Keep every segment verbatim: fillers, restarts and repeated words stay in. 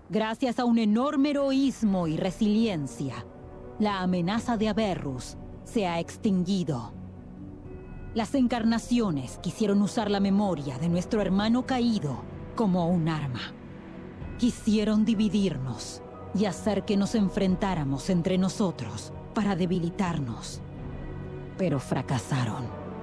Gracias a un enorme heroísmo y resiliencia, la amenaza de Averrus se ha extinguido. Las encarnaciones quisieron usar la memoria de nuestro hermano caído como un arma. Quisieron dividirnos y hacer que nos enfrentáramos entre nosotros para debilitarnos. Pero fracasaron.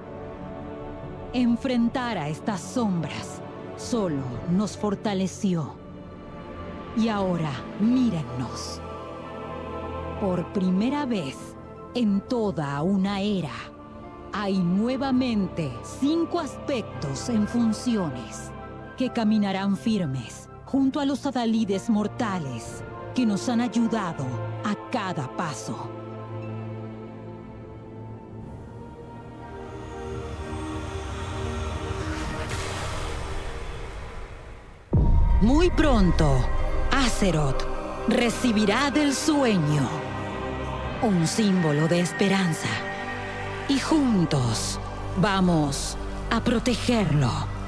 Enfrentar a estas sombras solo nos fortaleció. Y ahora, mírennos. Por primera vez en toda una era, hay nuevamente cinco aspectos en funciones que caminarán firmes junto a los adalides mortales que nos han ayudado a cada paso. Muy pronto, Azeroth recibirá del sueño un símbolo de esperanza y juntos vamos a protegerlo.